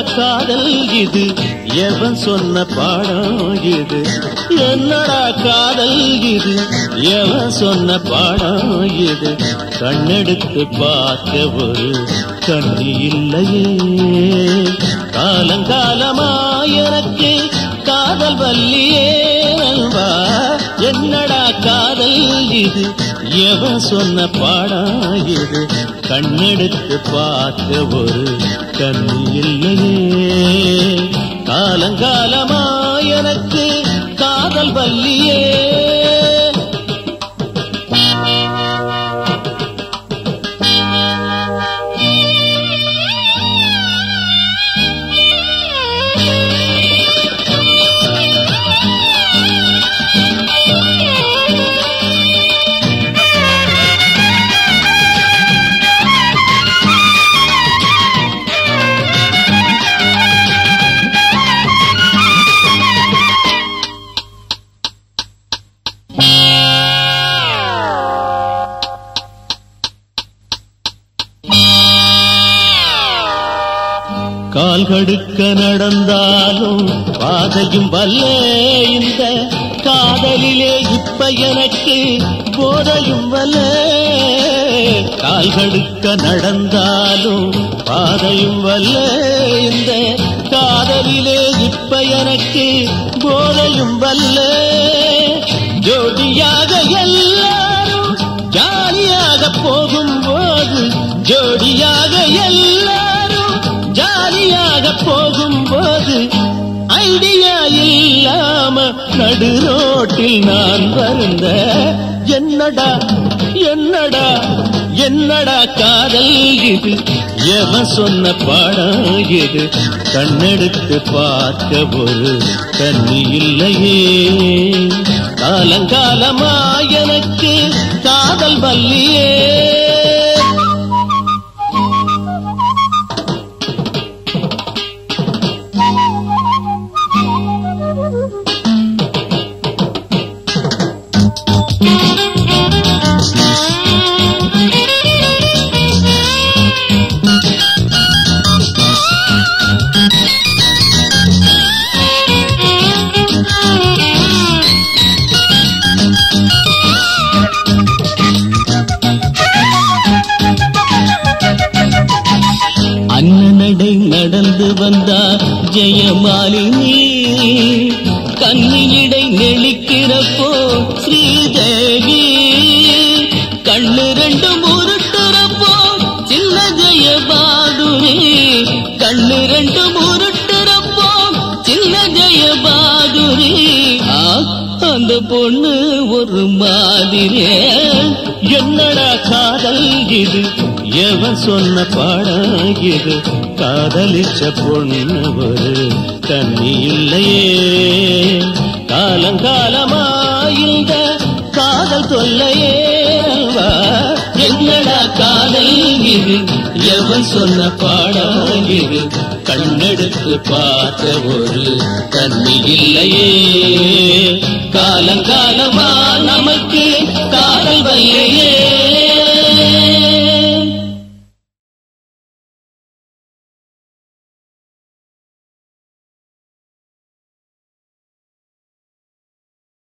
காதல் இது எவன் சொன்ன பாடம் இது என்னடா காதல் இது எவன் சொன்ன பாடம் இது கண்ணெடுத்து பார்க்க ஒரு கண்ணி இல்லையே காலங்காலமா எனக்கு காதல் வல்லியே நல்வா என்னடா காதல் இது எவன் சொன்ன பாடம் இது கண்ணெடுத்து பார்க்க ஒரு கண்ணி இல்லையே காலங்காலமா எனக்கு காதல் வல்லியே கால் கடுக்க நடந்தாலும் பாதையும் வல்ல இந்த காதலிலே இப்ப எனக்கு போதையும் வல்ல கால் கடுக்க நடந்தாலும் பாதையும் வல்ல இந்த காதலிலே இப்ப எனக்கு போதையும் வல்ல ஜோடியாக எல்லாரும் ஜாலியாக போகும்போது ஜோடியாக எல்லாரும் ஜாலியாக போகும்போது ஐடியா இல்லாம நடு ரோட்டில் நான் வருந்த என்னடா என்னடா என்னடா காதல் இது எவன் சொன்ன பாடம் இது கண்ணெடுத்து பார்க்க ஒரு கண்ணி இல்லையே காலங்காலமா எனக்கு காதல் வல்லியே அண்ணனடை நடந்து வந்தார் ஜெயமாலினி கண்ணிடை நெளிக்கிறப்போ ஸ்ரீதேவி கண்ணு ரெண்டும் உருட்டுறப்போ சின்ன ஜெயபாதுரி கண்ணு ரெண்டும் உருட்டுறப்போ சின்ன ஜெயபாதுரி அந்த பொண்ணு ஒரு மாதிரி என்னடா காதல் இது எவன் சொன்ன பாடம் இது காதலிச்ச பொண்ணு ஒரு கண்ணி இல்லையே காலங்காலமா இந்த காதல் தொல்லையே என்னடா காதல் இது எவன் சொன்ன பாடம் இது கண்ணெடுத்து பார்த்த ஒரு கண்ணி இல்லையே காலங்காலமா